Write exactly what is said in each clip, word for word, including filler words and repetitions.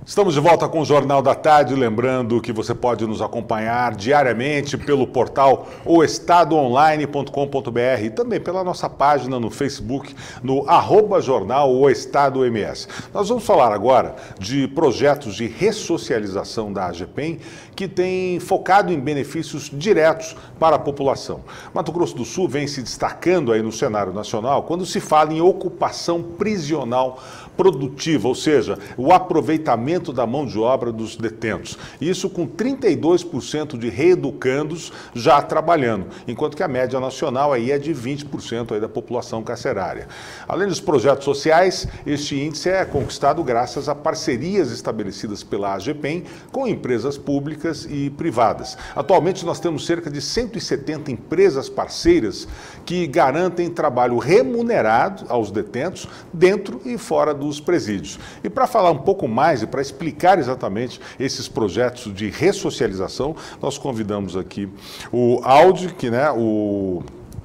Estamos de volta com o Jornal da Tarde, lembrando que você pode nos acompanhar diariamente pelo portal o estado online ponto com ponto br e também pela nossa página no Facebook, no arroba jornal o estado M S. Nós vamos falar agora de projetos de ressocialização da AGEPEM que tem focado em benefícios diretos para a população. Mato Grosso do Sul vem se destacando aí no cenário nacional quando se fala em ocupação prisional produtiva, ou seja, o aproveitamento da mão de obra dos detentos. Isso com trinta e dois por cento de reeducandos já trabalhando, enquanto que a média nacional aí é de vinte por cento aí da população carcerária. Além dos projetos sociais, este índice é conquistado graças a parcerias estabelecidas pela AGEPEM com empresas públicas e privadas. Atualmente nós temos cerca de cento e setenta empresas parceiras que garantem trabalho remunerado aos detentos dentro e fora do dos presídios. E para falar um pouco mais e para explicar exatamente esses projetos de ressocialização, nós convidamos aqui o Aldi, que, né, o,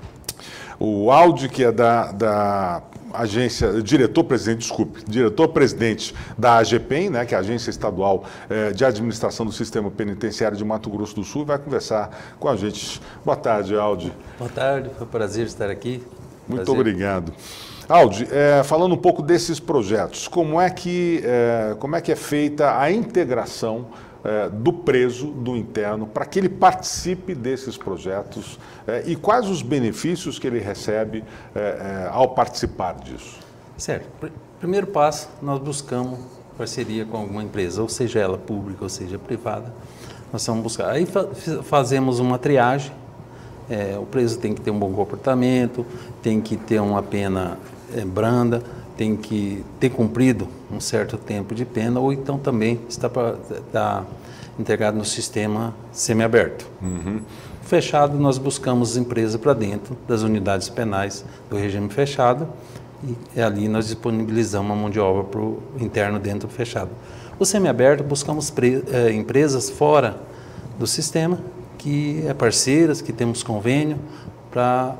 o Aldi, que é da, da agência, diretor-presidente, desculpe, diretor-presidente da AGEPEM, né, que é a Agência Estadual eh, de Administração do Sistema Penitenciário de Mato Grosso do Sul, vai conversar com a gente. Boa tarde, Aldi. Boa tarde, foi um prazer estar aqui. Muito prazer. Obrigado. Aldi, é, falando um pouco desses projetos, como é que é, como é, que é feita a integração é, do preso, do interno, para que ele participe desses projetos é, e quais os benefícios que ele recebe é, é, ao participar disso? Certo. Primeiro passo, nós buscamos parceria com alguma empresa, ou seja ela pública, ou seja privada. Nós vamos buscar. Aí fazemos uma triagem. É, o preso tem que ter um bom comportamento, tem que ter uma pena é, branda, tem que ter cumprido um certo tempo de pena, ou então também está, pra, está integrado no sistema semiaberto. Uhum. Fechado, nós buscamos empresas para dentro das unidades penais do regime fechado e ali nós disponibilizamos uma mão de obra para o interno dentro do fechado. O semiaberto, buscamos pre, é, empresas fora do sistema, que é parceiras, que temos convênio para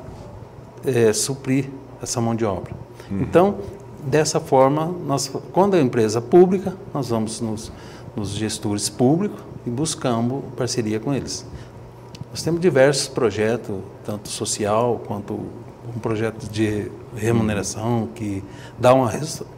é, suprir essa mão de obra. Uhum. Então, dessa forma, nós, quando é empresa pública, nós vamos nos, nos gestores públicos e buscamos parceria com eles. Nós temos diversos projetos, tanto social quanto um projeto de remuneração, que dá uma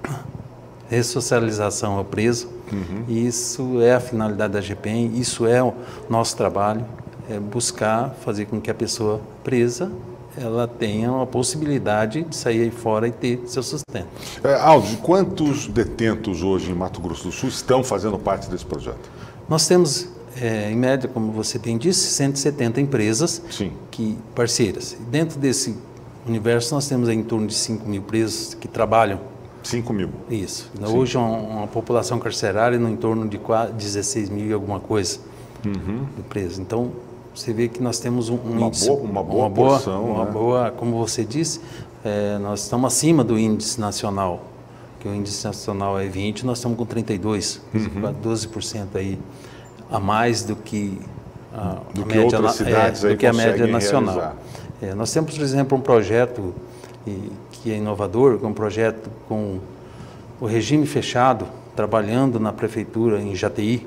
ressocialização ao preso. Uhum. Isso é a finalidade da AGEPEM, isso é o nosso trabalho. É buscar fazer com que a pessoa presa ela tenha uma possibilidade de sair aí fora e ter seu sustento. É, Aldi, quantos detentos hoje em Mato Grosso do Sul estão fazendo parte desse projeto? Nós temos, é, em média, como você bem disse, cento e setenta empresas Sim. Que, parceiras. Dentro desse universo nós temos aí em torno de cinco mil presos que trabalham. cinco mil? Isso. Sim. Hoje uma, uma população carcerária no entorno de dezesseis mil e alguma coisa uhum. de presos. Então, você vê que nós temos um, um uma índice, boa, uma boa uma boa, porção, uma né? boa, como você disse, é, nós estamos acima do índice nacional, que o índice nacional é vinte, nós estamos com trinta e dois, uhum. doze por cento aí a mais do que a, do a que média, outras cidades é, aí do que a média nacional. É, nós temos, por exemplo, um projeto e, que é inovador, que é um projeto com o regime fechado, trabalhando na prefeitura em Jataí.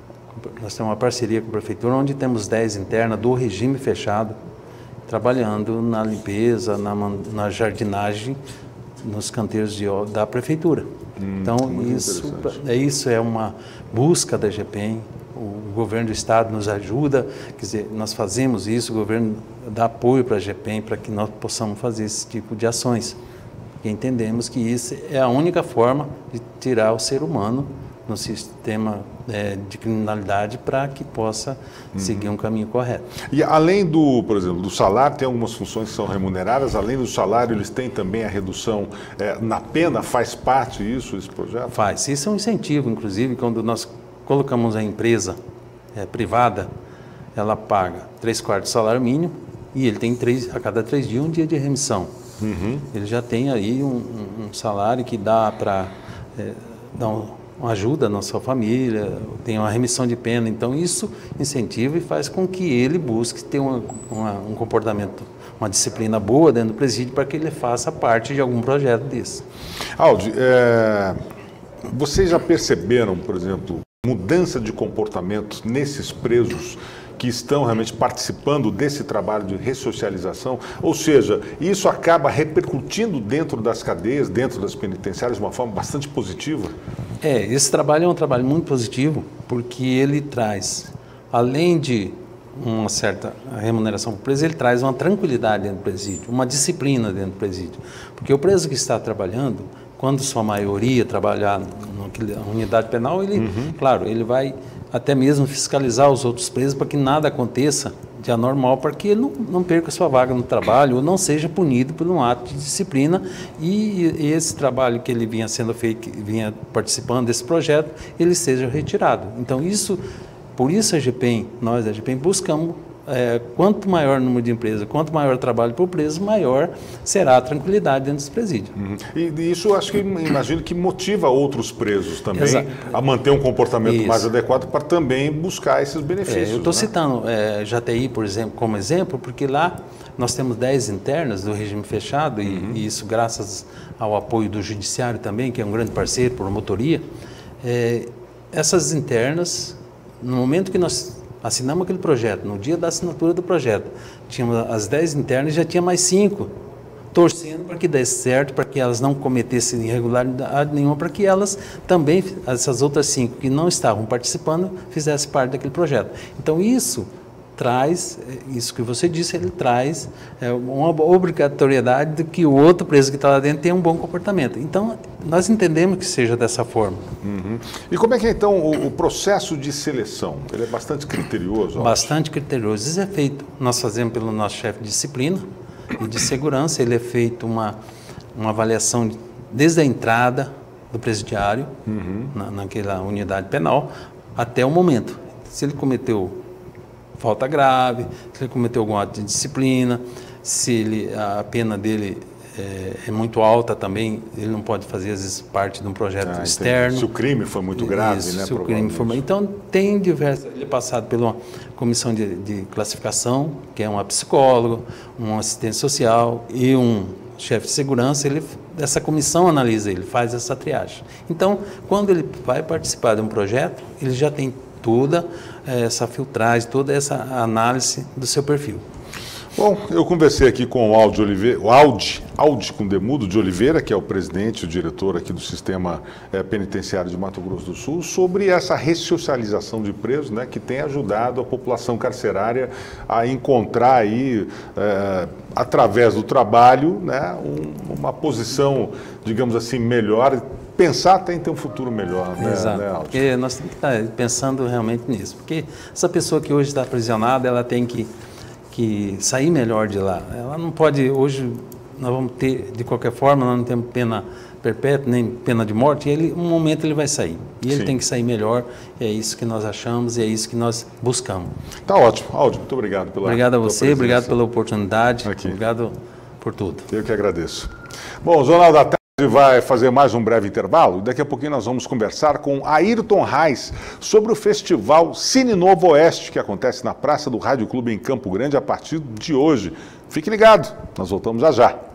Nós temos uma parceria com a prefeitura, onde temos dez internas do regime fechado, trabalhando na limpeza, na, na jardinagem, nos canteiros de, da prefeitura. Hum, então, isso é, isso é uma busca da AGEPEM, o governo do estado nos ajuda, quer dizer, nós fazemos isso, o governo dá apoio para a AGEPEM para que nós possamos fazer esse tipo de ações. Porque entendemos que isso é a única forma de tirar o ser humano no sistema é, de criminalidade para que possa uhum. seguir um caminho correto. E além do, por exemplo, do salário, tem algumas funções que são remuneradas, além do salário, eles têm também a redução é, na pena, faz parte isso, esse projeto? Faz, isso é um incentivo, inclusive, quando nós colocamos a empresa é, privada, ela paga três quartos do salário mínimo e ele tem três, a cada três dias um dia de remissão. Uhum. Ele já tem aí um, um salário que dá para é, dar um uma ajuda na sua família, tem uma remissão de pena, então isso incentiva e faz com que ele busque ter uma, uma, um comportamento, uma disciplina boa dentro do presídio para que ele faça parte de algum projeto desse. Aldi, é, Vocês já perceberam, por exemplo, mudança de comportamento nesses presos que estão realmente participando desse trabalho de ressocialização? Ou seja, isso acaba repercutindo dentro das cadeias, dentro das penitenciárias, de uma forma bastante positiva? É, esse trabalho é um trabalho muito positivo, porque ele traz, além de uma certa remuneração para o preso, ele traz uma tranquilidade dentro do presídio, uma disciplina dentro do presídio. Porque o preso que está trabalhando, quando sua maioria trabalhar na unidade penal, ele, uhum. claro, ele vai até mesmo fiscalizar os outros presos para que nada aconteça de anormal, para que ele não, não perca sua vaga no trabalho ou não seja punido por um ato de disciplina. E, e esse trabalho que ele vinha sendo feito, vinha participando desse projeto, ele seja retirado. Então, isso, por isso a GEPEN, nós da GEPEN, buscamos, é, quanto maior o número de empresas, quanto maior o trabalho para o preso, maior será a tranquilidade dentro dos presídios. Uhum. E isso, acho que, imagino que motiva outros presos também Exato. a manter um comportamento isso. mais adequado para também buscar esses benefícios. É, eu estou né? citando é, J T I, por exemplo, como exemplo, porque lá nós temos dez internas do regime fechado, e, uhum. e isso graças ao apoio do Judiciário também, que é um grande parceiro, promotoria. É, essas internas, no momento que nós assinamos aquele projeto, no dia da assinatura do projeto, tínhamos as dez internas e já tinha mais cinco, torcendo para que desse certo, para que elas não cometessem irregularidade nenhuma, para que elas também, essas outras cinco que não estavam participando, fizessem parte daquele projeto. Então isso traz, isso que você disse, ele traz é, uma obrigatoriedade de que o outro preso que está lá dentro tenha um bom comportamento. Então, nós entendemos que seja dessa forma. Uhum. E como é que é, então, o, o processo de seleção? Ele é bastante criterioso? Bastante criterioso. Isso é feito, nós fazemos pelo nosso chefe de disciplina e de segurança, ele é feito uma, uma avaliação desde a entrada do presidiário, uhum. na, naquela unidade penal, até o momento. Se ele cometeu falta grave, se ele cometeu algum ato de disciplina, se ele, a pena dele é, é muito alta também, ele não pode fazer, às vezes, parte de um projeto ah, externo. Se o crime foi muito grave, Isso, né? Se o crime foi... Então, tem diversas... Ele é passado por uma comissão de, de classificação, que é uma psicóloga, um assistente social e um chefe de segurança. Ele, essa comissão analisa ele, faz essa triagem. Então, quando ele vai participar de um projeto, ele já tem toda essa filtragem, toda essa análise do seu perfil. Bom, eu conversei aqui com o Aldi Oliveira, o Aldi, Aldi Condemudo de Oliveira, que é o presidente e o diretor aqui do Sistema é, Penitenciário de Mato Grosso do Sul, sobre essa ressocialização de presos, né, que tem ajudado a população carcerária a encontrar aí, é, através do trabalho, né, um, uma posição, digamos assim, melhor, pensar até em ter um futuro melhor, né? Exato, né, porque nós temos que estar pensando realmente nisso, porque essa pessoa que hoje está aprisionada, ela tem que, que sair melhor de lá. Ela não pode, hoje nós vamos ter, de qualquer forma, nós não temos pena perpétua, nem pena de morte, e ele, um momento ele vai sair, e ele Sim. tem que sair melhor, e é isso que nós achamos, e é isso que nós buscamos. Tá ótimo. Aldi, muito obrigado pela Obrigado a você, obrigado pela oportunidade, Aqui. obrigado por tudo. Eu que agradeço. Bom, o Jornal da Tarde vai fazer mais um breve intervalo. Daqui a pouquinho nós vamos conversar com Ayrton Reis sobre o festival Cine Novo Oeste, que acontece na Praça do Rádio Clube em Campo Grande a partir de hoje. Fique ligado, nós voltamos já já.